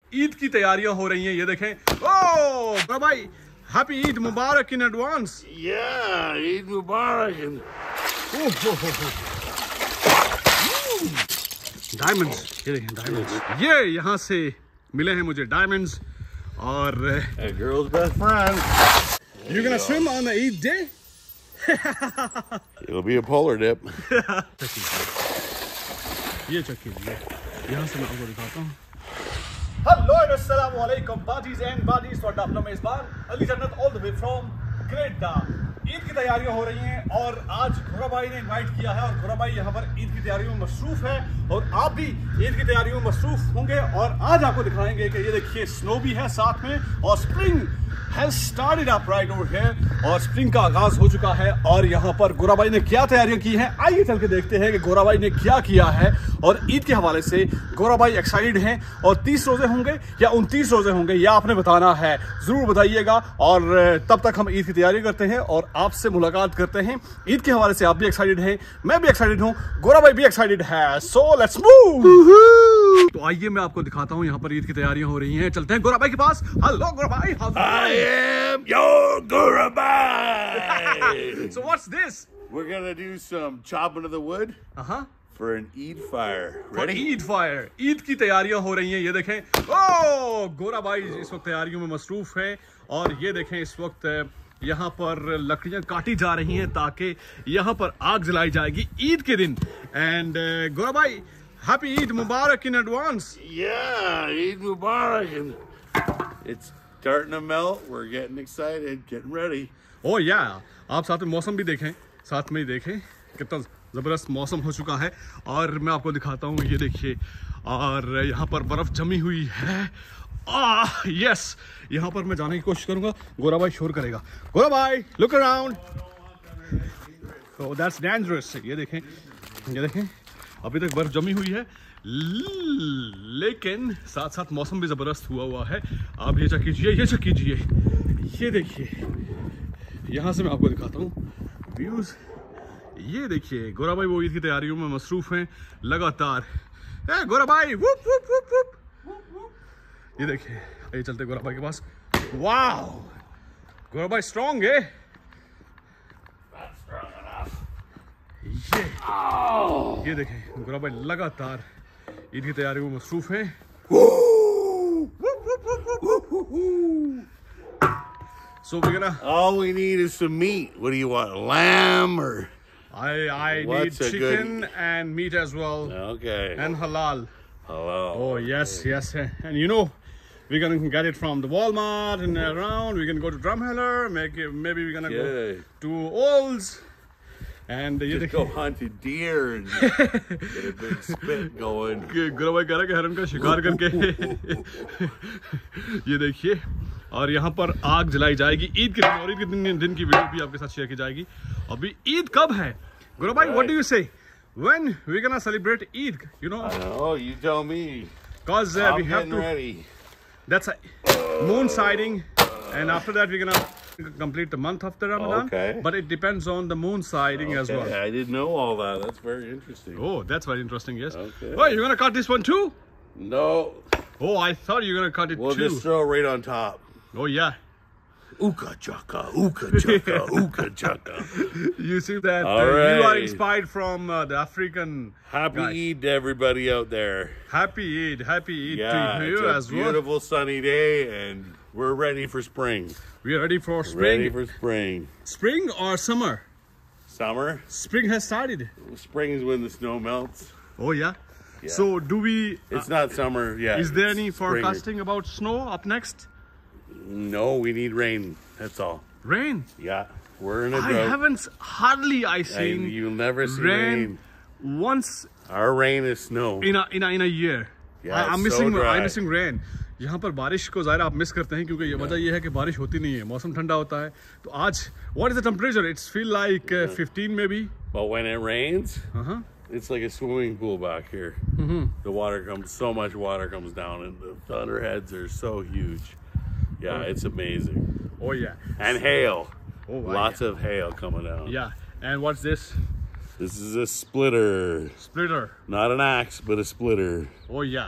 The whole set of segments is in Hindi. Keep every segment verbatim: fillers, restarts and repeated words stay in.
ईद की तैयारियां हो रही हैं। ये देखें, ओ भाई, happy Eid Mubarak in advance. Yeah Eid Mubarak. Diamonds, ये देखें डायमंड्स, ये यहाँ से मिले हैं मुझे डायमंड्स। और A girl's best friend. you gonna swim on the Eid day? It'll be a polar dip. ये चेक कीजिए, यहाँ से मैं आपको दिखाता हूँ। हेलो अस्सलाम वालेकुम बाजीज एंड बाजीज, ਤੁਹਾਡਾ अपना मेजबान Ali Jannat all the way from ग्रेटा। ईद की तैयारियां हो रही हैं और आज घोरा भाई ने इनवाइट किया है और घोरा भाई यहाँ पर ईद की तैयारियों में मसरूफ है और आप भी ईद की तैयारियों में मसरूफ होंगे। और आज आपको दिखाएंगे कि ये देखिए स्नो भी है साथ में और spring has started up right over here और स्प्रिंग का आगाज हो चुका है। और यहाँ पर गोरा भाई ने क्या तैयारियां की हैं, आइए चल के देखते हैं कि गोरा भाई ने क्या किया है। और ईद के हवाले से गोरा भाई एक्साइटेड हैं और तीस रोजे होंगे या उनतीस रोजे होंगे, यह आपने बताना है, जरूर बताइएगा। और तब तक हम ईद की तैयारी करते हैं और आपसे मुलाकात करते हैं। ईद के हवाले से आप भी एक्साइटेड हैं, मैं भी एक्साइटेड हूँ, गोरा भाई भी एक्साइटेड है। So let's move. तो आइए मैं आपको दिखाता हूँ, यहाँ पर ईद की तैयारियां हो रही हैं। चलते हैं गोरा भाई के पास। हेलो गोरा भाई। I am your Gurabai. So what's this? We're gonna do some chopping of the wood uh-huh. for an Eid fire. Ready? Eid fire, Eid की तैयारियां हो रही हैं। ये देखें, ओ गोरा भाई इस वक्त तैयारियों में मसरूफ है। और ये देखें इस वक्त यहाँ पर लकड़ियां काटी जा रही हैं ताकि यहाँ पर आग जलाई जाएगी ईद के दिन। एंड uh, गोरा भाई, happy Eid Mubarak in advance. Yeah, Eid Mubarak. It's starting to melt. We're getting excited, getting ready. Oh yeah आप साथ में मौसम भी देखें, साथ में ही देखें कितना ज़बरदस्त मौसम हो चुका है। और मैं आपको दिखाता हूँ, ये देखिए, और यहाँ पर बर्फ़ जमी हुई है। आ यस, यहाँ पर मैं जाने की कोशिश करूँगा, गोरा भाई शोर करेगा। गोरा भाई look around. Oh that's dangerous. ये देखें, ये देखें, अभी तक बर्फ़ जमी हुई है लेकिन साथ साथ मौसम भी ज़बरदस्त हुआ हुआ है। आप ये चेक कीजिए, ये चेक कीजिए, ये देखिए, यहाँ से मैं आपको दिखाता हूँ व्यूज़। ये देखिए गोरा भाई वो ईद की तैयारियों में मसरूफ हैं लगातार। ए गोरा भाई, वुप वुप वुप वुप। ये देखिए, ये चलते गोरा भाई के पास। वाह, गोरा भाई स्ट्रॉन्ग है। ये ये देखें, गोरा भाई लगातार ईद की तैयारियों में मसरूफ हैं। So we're gonna. All we need is some meat. What do you want, lamb or? I I need chicken good... and meat as well. Okay. And halal. Halal. Oh yes, okay. yes. And you know, we're gonna get it from the Walmart and around. We're gonna go to Drumheller. Make it, maybe we're gonna yeah. go to Olds. And just go hunt a deer and get a big spit going. गोरा भाई कह रहा है कि हरन का शिकार करके ये देखिए, और यहाँ पर आग जलाई जाएगी ईद के दिन। और ईद के दिन, दिन की वीडियो भी आपके साथ शेयर की जाएगी। अभी ईद कब है गोरा भाई? What do you say? When we gonna celebrate Eid? You know? Oh, you tell me. Cause uh, we have to. Ready. That's a moon sighting, and after that we're gonna complete the month of the Ramadan. Okay. But it depends on the moon sighting okay. as well. I didn't know all that. That's very interesting. Oh, that's very interesting. Yes. Okay. Oh, you're gonna cut this one too? No. Oh, I thought you were gonna cut it we'll too. We'll just throw it right on top. Oh yeah. Ooka chaka, ooka chaka, ooka chaka. You see that? All uh, right. You are inspired from uh, the African. Happy guy. Eid to everybody out there. Happy Eid, happy Eid yeah, to you it's a as well. Beautiful sunny day, and we're ready for spring. We are ready for spring. Ready for spring. Spring or summer? Summer. Spring has started. Spring is when the snow melts. Oh yeah. yeah. So do we? It's uh, not summer yet. Is there any forecasting about snow up next? No, we need rain. That's all. Rain? Yeah, we're in a I drought. haven't hardly I seen. I, you'll never see rain, rain. Once. Our rain is snow. In a in a in a year. Yeah, I, I'm it's missing. so dry. I'm missing rain. यहाँ पर बारिश को ज़ाहिर आप मिस करते हैं क्योंकि ये वजह ये है कि बारिश होती नहीं है, मौसम ठंडा होता है। तो आज what is the temperature? It's feel like uh, fifteen maybe. But when it rains, uh-huh. it's like a swimming pool back here. Mm-hmm. The water comes, so much water comes down, and the thunderheads are so huge. Yeah, oh. It's amazing. Oh yeah. And hail. Oh wow. Lots yeah. of hail coming down. Yeah. And what's this? This is a splitter. Splitter. Not an axe, but a splitter. Oh yeah.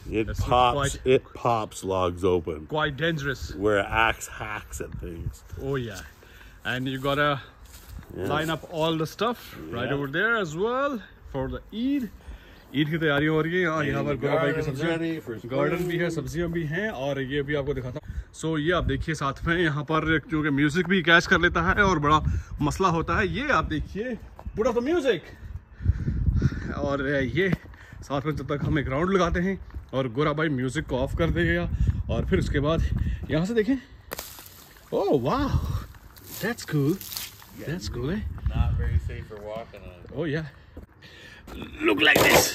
It That's pops. quite- It pops logs open. Quite dangerous. Where an axe hacks at things. Oh yeah, and you gotta Yeah. line up all the stuff right Yeah. over there as well for the Eid. Eid की तैयारियां हो रही हैं और यहाँ पर गोरा भाई की सब्जियां, गार्डन भी है, सब्जियां भी हैं और ये भी आपको दिखाता हूँ. सो so, ये आप देखिए साथ में यहाँ पर क्योंकि म्यूजिक भी कैच कर लेता है और बड़ा मसला होता है. ये आप देखिए पुट ऑफ द म्यूजिक, और ये साथ में जब तक हम एक राउंड लगाते हैं और गोरा भाई म्यूजिक को ऑफ कर देगा और फिर उसके बाद यहाँ से देखें. ओह वाह, that's cool, that's cool. Not very safe for walking on. Oh yeah. Look like this.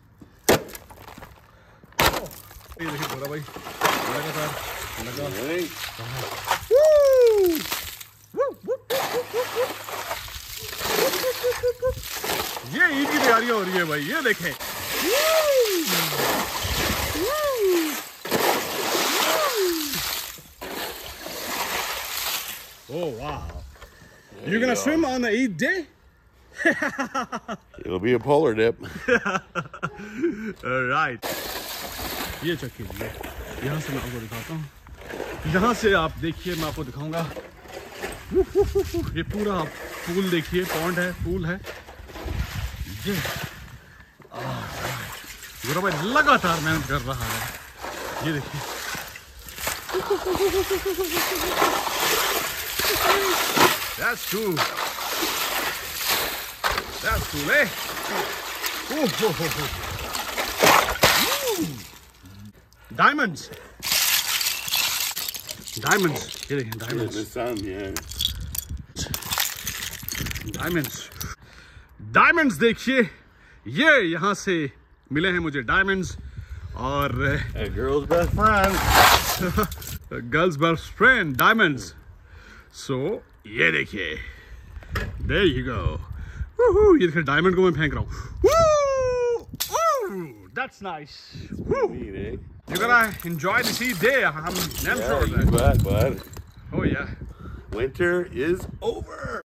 Oh, ये देखिए गोरा भाई लगातार लगा. Hey. Woo! Woo, woo, woo, woo, woo. ये ईद की तैयारियां हो रही है भाई, ये देखें. Oh wow. You're gonna swim on the Eid day? It'll be a polar dip. Right. ये चेक कीजिए, यहाँ से मैं आपको दिखाता हूँ. यहाँ से आप देखिए, मैं आपको दिखाऊंगा. ये पूरा पूल देखिए, पॉन्ड है, पूल है. ये गोरा भाई लगातार मेहनत कर रहा है. ये देखिए. That's cool. That's cool, eh? Oh, ho, ho, ho. Diamonds. Diamonds. ये देखें, diamonds. The sun, yeah. Diamonds. Diamonds देखिए, ये यहाँ से मिले हैं मुझे diamonds और A girl's best friend. girl's best friend, diamonds. So ये देखिए, there you go. Woohoo! ये देखिए diamond को मैं फेंक रहा हूँ. Woo! Ooh, that's nice. Woo! Neat, eh? You're gonna enjoy the sea day. I'm damn Yeah, sure of you that. bet, bud. Oh yeah. Winter is over.